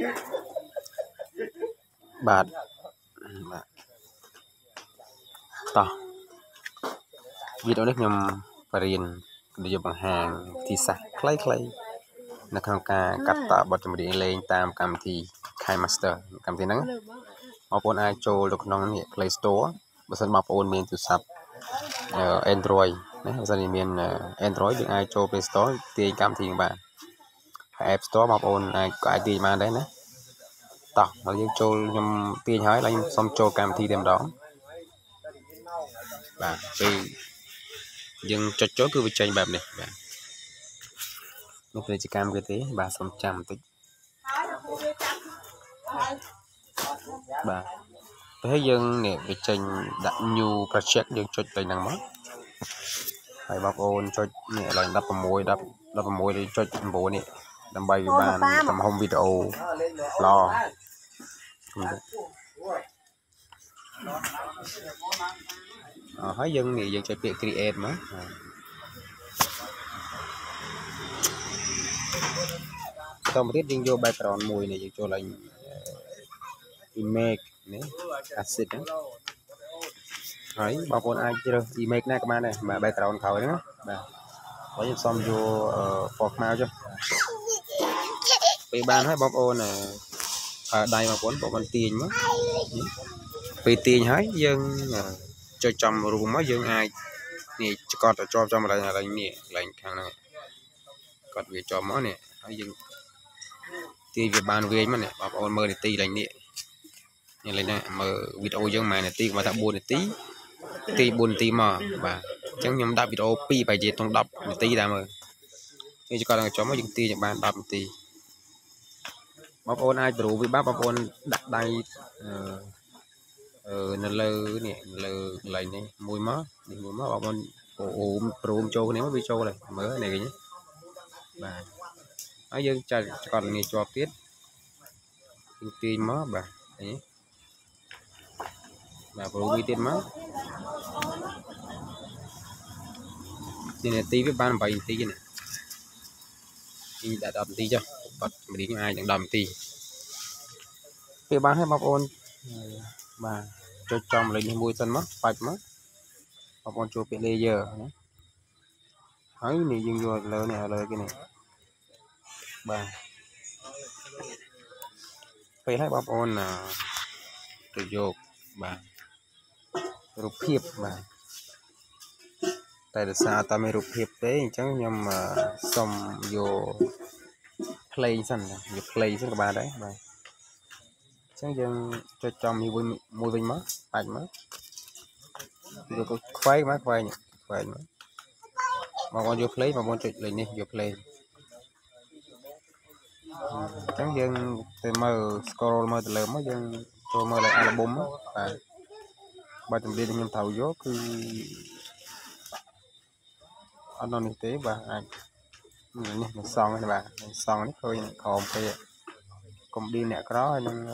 បាទតោះវីដេអូនេះខ្ញុំបរៀនយកបង្ហាញទីសាស្ត្រខ្លីៗនៅក្នុងការកាត់តបទចម្រៀងលេងតាមកម្មវិធី KineMaster កម្មវិធីហ្នឹងបងប្អូនអាចចូលទៅក្នុងនេះ Play Store បើសិនបងប្អូនមានទូរស័ព្ទ Android ណាបើសិនមាន Android យើងអាចចូល Play Store ទាញកម្មវិធីបានហើយ App Store បងប្អូនអាចក៏អាចទាញបានដែរណាតោះមកយើងចូលខ្ញុំទាញហើយឡើងខ្ញុំសុំចូលកម្មវិធីតែម្ដងបាទពេលយើងចុចចូលគឺវាចេញបែបនេះបាទនេះពាណិជ្ជកម្មគេទេបាទសុំចាំបន្តិចបាទពេលយើងនេះវាចេញដាក់ new project យើងចុចទៅហ្នឹងមកហើយបងប្អូនចុចនេះឡើង16ឬចុច9នេះដើម្បីវាបានទំហំវីដេអូល្អហើយយើងនេះយើងចុចពាក្យ create មកតមកទៀតយើងយក background មួយនេះយើងចូលឡើង image នេះ asset ហ្នឹងហើយបងប្អូនអាចជ្រើស image ណាក៏បានដែរបាទ background ក្រោយហ្នឹងបាទហើយខ្ញុំសុំយក for ខ្មៅចុះពេលបានហើយបងប្អូនដៃបងប្អូនទាញមកពេលទាញហើយយើងចុចចំរូបមកយើងអាចនេះកត់ទៅជាប់ចំឡើងនេះឡើងខាងហ្នឹងកត់វាជាប់មកនេះហើយយើងទាញវាបានវិញមកនេះបងប្អូនមើលនាទីឡើងនេះនេះលេងណាមើលវីដេអូយើងមួយនាទីគាត់ថា4នាទីទី4នាទីមកបាទអញ្ចឹងខ្ញុំដាក់វីដេអូ2បែរជាក្នុង10នាទីដែរមើលនេះគាត់ឡើងចំមកយើងទាញបាន10នាទីបងប្អូនអាចប្រូវាបាទបងប្អូនដាក់ដៃនៅលើនេះលើកន្លែងនេះមួយមកនេះមួយមកបងប្អូនប្រូមចូលគ្នាមកវាចូលហើយមើលនេះវិញបាទហើយយើងចាត់កត់នេះជាប់ទៀតយើងទាញមកបាទនេះបាទប្រូវាទៀតមកនេះនាទីវាបាន8នាទីនេះដាក់10នាទីចុះបាត់ម្រៀងអាចនឹង10នាទីពេលបានហើយបងប្អូនបាទចុចចំលេខនេះមួយសិនមកបាច់មកបងប្អូនចូលពាក្យ layer ណាហើយនេះយើងយកលើនេះលើគេនេះបាទពេលហើយបងប្អូនទៅយកបាទរូបភាពបាទតែដោយសារតែមានរូបភាពទេអញ្ចឹងខ្ញុំសុំយក play សិនយក play សិនក៏បានដែរបាទអញ្ចឹងយើងចុចចំមួយវិញមកបាច់មកយកខ្វែងមកបងប្អូនយក play បងប្អូនចុចលេខនេះយក play អញ្ចឹងយើងទៅមើល scroll មើលទៅលើមកយើងចូលមើលលើ album បាទបើចម្រៀងខ្ញុំត្រូវយកគឺអត់នោះទេបាទអាចនេះមិនសងទេបាទសងនេះឃើញក្រោមពេកកុំឌីអ្នកក្រហើយនឹង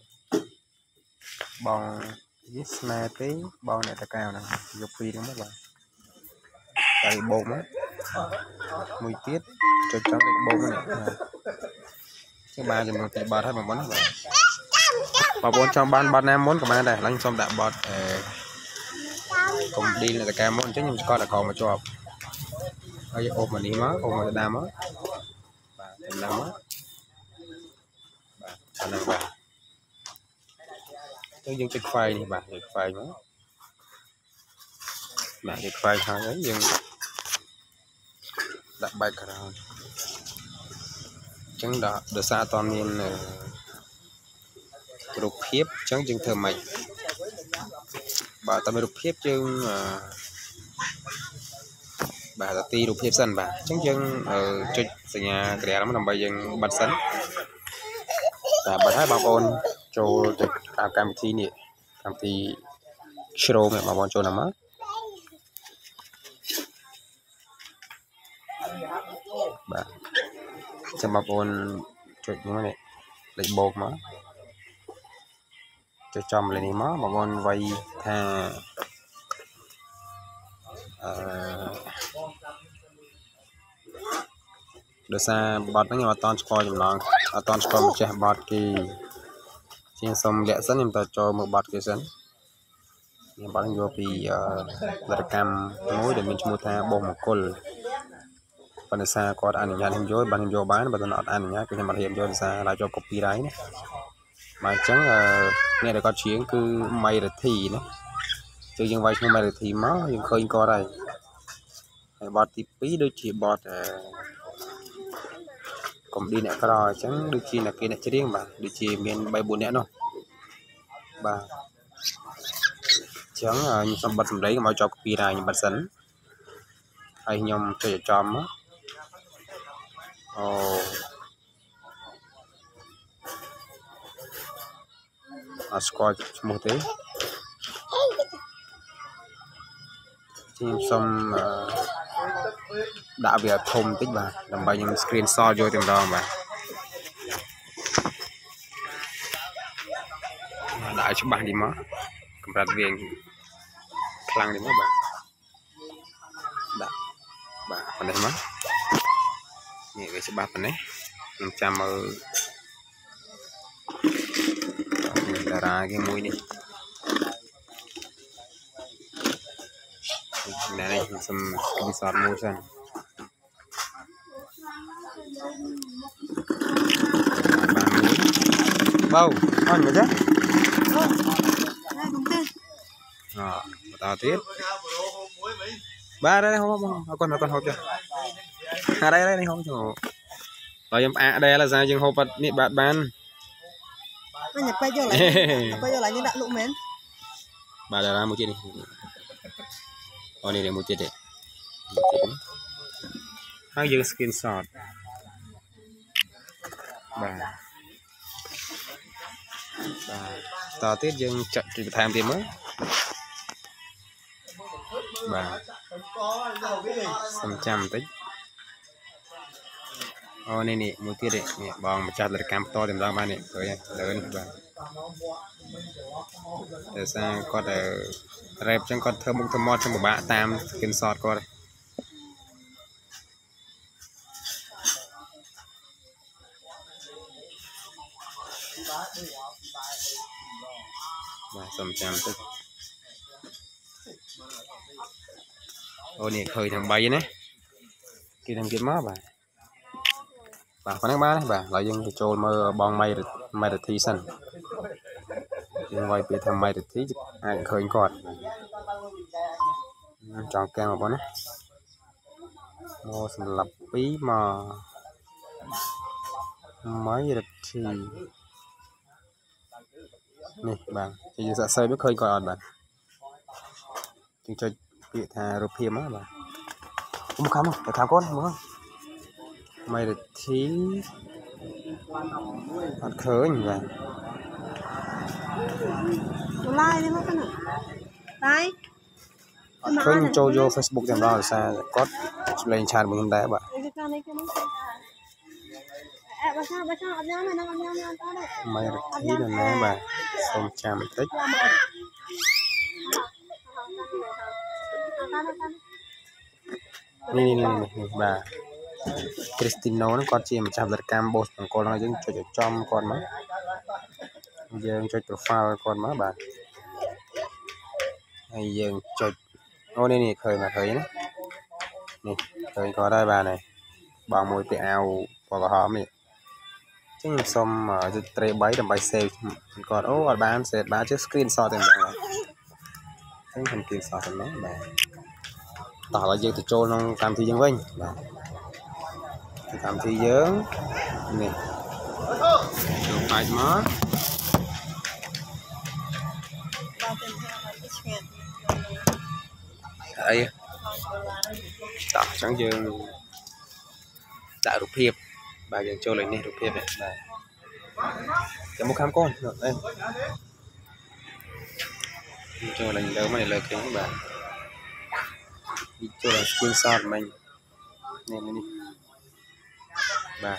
បងនេះស្នេហ៍ទេបងអ្នកតកៅហ្នឹងយកពីរហ្នឹងមកបាទតែបោកមកមួយទៀតចុចចំបោកមកនេះគឺបានចំនួនពីបាត់ហើយបងប្អូនបាទបងប្អូនចង់បានបាត់ណាមុនក៏បានដែរឡើងខ្ញុំសុំដាក់បាត់កុំឌីអ្នកតកៅមុនអញ្ចឹងខ្ញុំស្គាល់តែក្រោមមកជាប់ហើយអូសមកនេះមកអូសមកទៅតាមមកបាទទៅតាមមកបាទអាហ្នឹងបាទទៅយើងចុចខ្វែងនេះបាទចុចខ្វែងមកបាទចុចខ្វែងហើយយើងដាក់ background អញ្ចឹងដោយសារអត់មានរូបភាពអញ្ចឹងយើងធ្វើម៉េចបាទតែមានរូបភាពយើងបាទទីរូបភាពសិនបាទអញ្ចឹងយើងចុចសញ្ញាក្រាលមកដើម្បីយើងបិទសិនបាទបិទហើយបងប្អូនចូលទៅកម្មវិធីនេះកម្មវិធី Chrome បងប្អូនចូលណាមកបាទចាំបងប្អូនចុចមកនេះលេខបូកមកចុចចំលេខនេះមកបងប្អូនវាយថា đời xa bọt nó nghe mà toàn score chùm lòng toàn score một trẻ bọt kỳ trên sông lẹ dẫn em ta cho một bọt kia dẫn em bọt vô vì là cam mối để mình mua tha bông một côn bạn đời xa có ăn nhà em vô bạn em vô bán bạn nó ăn nhá cái mặt hiện vô xa lại cho copy đấy mà chẳng nghe được có chuyện cứ mày được thì nữa chứ nhưng vậy không mày được thì máu nhưng khơi có đây bọt thì phí đôi chỉ bọt còn đi nè rồi chẳng đôi chi là kia này chứ riêng mà đôi chi miền bay buồn nè đâu bà chẳng như xong bật đấy mà cho copy này nhưng bật sẵn hay nhom chơi tròn á ồ score một thế xong đã về thông tích bà làm bao nhiêu screenshot vô tìm đó mà đại cho bạn đi mất cầm ra viên khăn đi mất bạn đã bà phần này mất nhẹ cái số ba phần này 500 ở ra cái mũi này này xong screenshot mua xem bao ăn nữa chứ tao tiếp ba đây không con hộp chưa đây không cho rồi em đây là sao chừng hộp nị bạn bán anh nhập quay vô lại như đã lũ mến bà là một chiếc đi này một chiếc đấy how you screenshot bà tao tiếp dương chọn chỉ tham tiền mới bà 100 tích này nè một tiết đấy nè bong một chặt là cam to tìm ra ba nè rồi lớn bà để sang có thể rep chẳng có thơm mọt trong một bạ tam kinh sọt coi đây và 100 tích nè khơi thằng bay này kia thằng kia má bà có năng ba đấy bà lại dân trôi mơ bong may được thi sân nhưng quay về thằng may được thi ai khơi còn chọn kem mà bón mua sầm lập bí mà mới được thì nè bà thì giờ xây biết khơi còn bà chúng cho bị thà rụp hiểm á bà không phải khám con đúng không mày được thì ăn khơi như vậy like đi mất cái này đây khơi cho vô Facebook chẳng đó là sao có lên chat một hôm đấy bà mày được thì là nó bà 100 tíchนี่bà Cristiano nó con chìm chạm lật cam bộtของcon nó dưng cho chom con má dương cho profile con má bà hay dương cho này khơi mà khơi nó nè khơi có đây bà này bằng mùi tệ ao và hòm này chứ xong mà tre bấy đầm bay xe còn ở bán sẽ bán chiếc screenshot em bà cái hình screenshot em nó bà tỏ là dương từ trôn trong làm thi dương vinh làm thi dương nè phải mất đây tỏ trắng dương đã rụp hiệp bà dương trôn lên nè rụp hiệp này cái một khám con được đây cho là đâu mà này lời kính bà cho là screenshot mình nè đi bà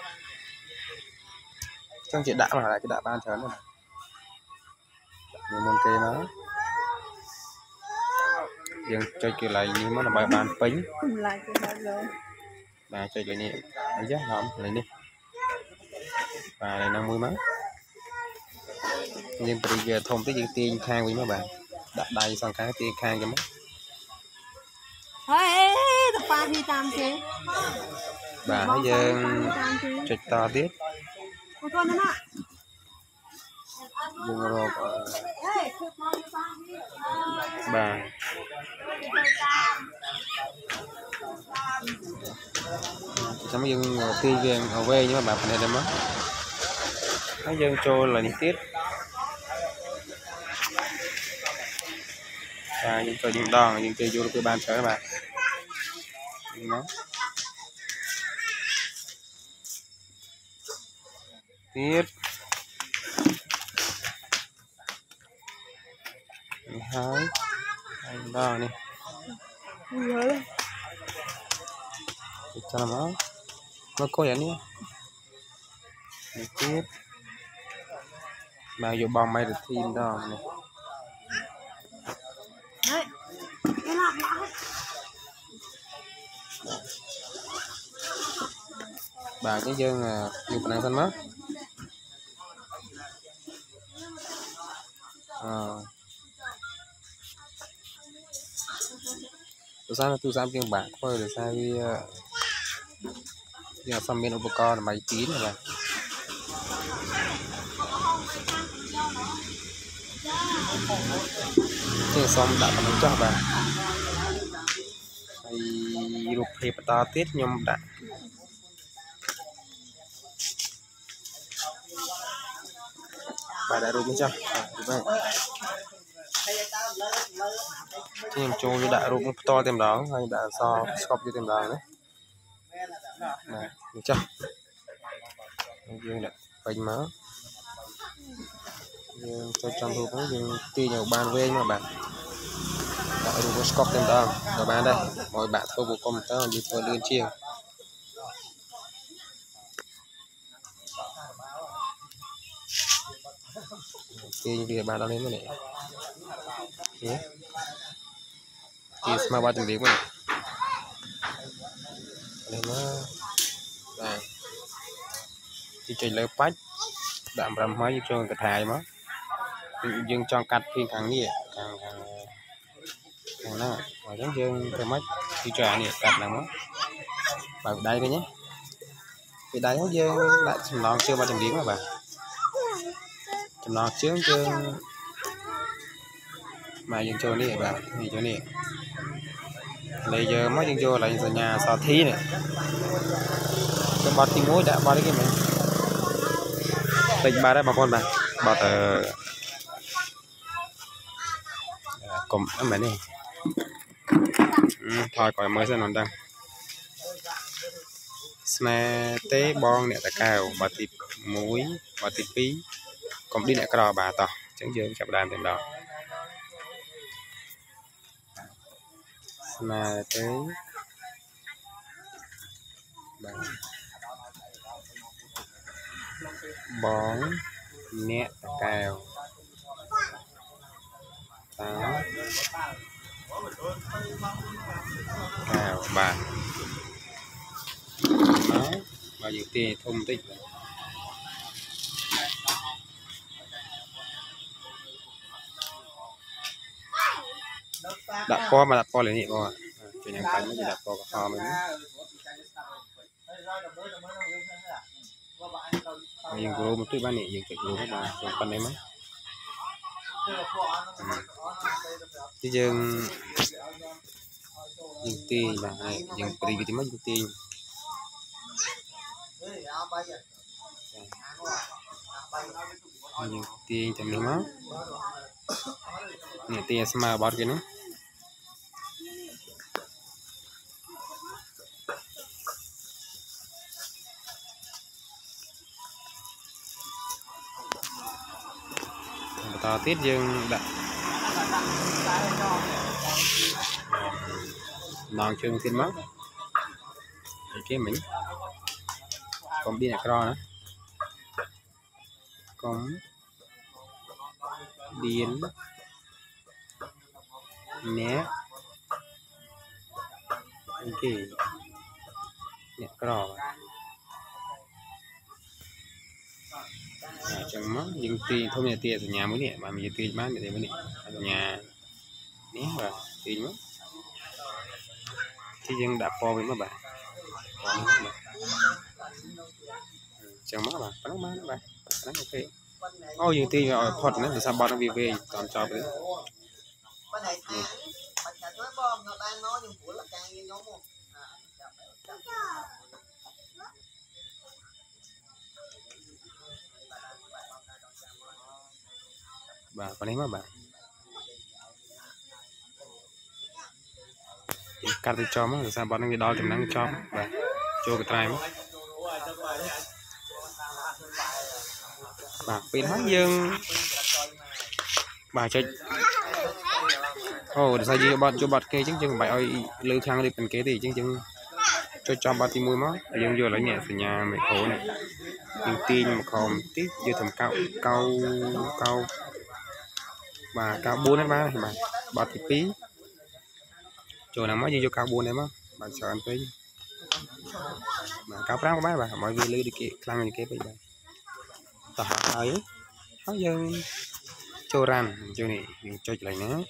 trong chuyện đã mà lại cái đã ban chớn rồi môn kê nó dương cho kiểu lại như nó là bài ban pính bà chơi lại nè ấy chứ không lại đi bà này năng mùi má nhưng bây giờ thông tới những tiền khang với mấy bạn đặt đây xong cái tiền khang cho mấy tập ba thì tam chứ bà bây giờ trịch to tiếp con nó dùng rồi bà xong dừng ti về ở quê nhưng mà bà này đem mất nó dân trôi là đi tiếp và những chơi những đòn những chơi vô cái ban sở các bạn nó tiếp hai đòn này cho nó có vậy nhé tiếp mà vô bom may được thêm đó này bà cái dân như phần năng xanh mất tôi sao tiếng bạc thôi để sao đi giờ xong bên upacorn là máy tín rồi này thì xong đã còn cho bà hay rụp hiệp ta tiết nhom đã bà đã rụp chưa thì em cho đã rụp to thêm đó hay đã so scope cho thêm đó đấy này được chưa dương đã phanh má dương cho trong rụp nó dương ti nhiều bàn về mà bạn đã rụp scope thêm đó rồi bạn đây mọi bạn thôi bộ công tơ đi thôi liên chiêng thì việc bạn đã lên cái này thì smart button việc này nên nó là chỉ chơi lấy patch đạm rầm hóa cho cái thải mà dương cho cắt phiên thằng gì càng nó và giống dương cái mắt khi trả này cắt là nó vào đây thôi nhé thì đây nó dương lại chừng non chưa bao chừng biến mà bà chừng non trước chưa mà dương cho này bà thì cho này bây giờ mới dương cho lại nhà sao thí này cái bát tí muối đã bao đấy cái mình tình ba đấy bà con bà bảo tờ cùng em này thôi còn mới sẽ nói đang snack tế bon nè ta cao bà thịt muối bà thịt pí còn đi nè cò bà tỏ chẳng dương chập đàn tiền đó snack tế bón nè cao đó cao bà đó bao nhiêu tiền thông tích đặt kho mà đặt kho liền nhỉ cô ạ chuyện em cánh mới đặt kho cả kho mới nhưng cô một túi bán nhỉ nhưng chạy cô các bạn còn con đấy mấy chứ dừng tiền là này dừng free thì mới dừng tiền dừng tiền chấm nữa máu nè tiền smart bot cái nữa tao tiết dương đã non chương thiên mất cái mình còn đi này cro nữa còn điên né ok nhẹ cỏ chẳng mất những tiền thôi nhà tiền ở nhà mới nè mà mình tiền bán để mới nè ở nhà nhé và tiền mất thì dân đạp po với mấy bạn chẳng mất bạn nó bán bạn nó ok ôi những tiền ở phật nó thì sao bọn nó về toàn cho đấy bà có đấy mà bà cắt đi cho mà sao bọn nó đo chừng nắng cho bà cho cái trai mà bà pin hết dương bà chơi ồ sao gì bọn cho bật kê chứng chừng bài ơi lư khang đi phần kế thì chứng chừng cho bật thì mùi máu dương vừa lấy nhẹ từ nhà mẹ khổ này nhưng tin mà không tiếp vừa thầm cao và cao 4-3 thì bà bật thì phí chỗ nào mới vô cao 4 em á bà sợ anh phí mà cao ráo của bà mọi người lư đi kia khăn như kia bây giờ tao hỏi hỏi dân cho ran cho này cho lại nữa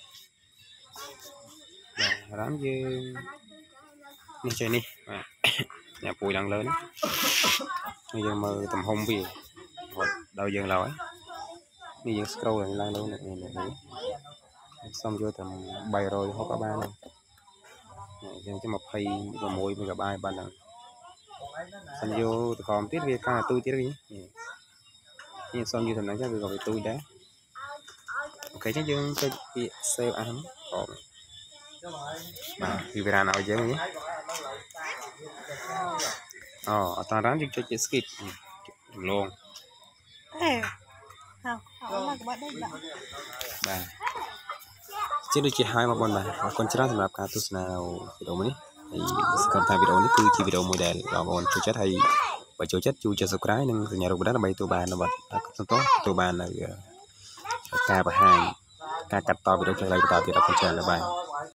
rán dương đi chơi đi nhà bùi đang lớn bây giờ mơ tầm hôm về đầu giờ lâu ấy bây giờ scroll lại lang đâu này xong vô tầm 7 rồi không có ba này cho một hay và môi với cả ba ban lần xong vô từ còn tiết về ca tôi tiết đi nhưng xong như thằng này chắc về gọi tôi đấy ok chứ dương cho bị sale ăn còn vì về nào chứ nhé toàn rán cho chị skip luôn bà chứ được chị hai mà con chết sำหรับการទស្សនាវីដេអូនេះហើយគាត់ថាវីដេអូនេះគឺជាវីដេអូមួយដែលបងប្អូនចូលចិត្តហើយបើចូលចិត្តជួយចុច Subscribe និងសញ្ញារូបកណ្ដឹងដើម្បីទទួលបាននៅបទទទួលបាននៅការបង្ហាញការកាត់តវីដេអូខ្លីៗបន្តទៀតដល់ channel របស់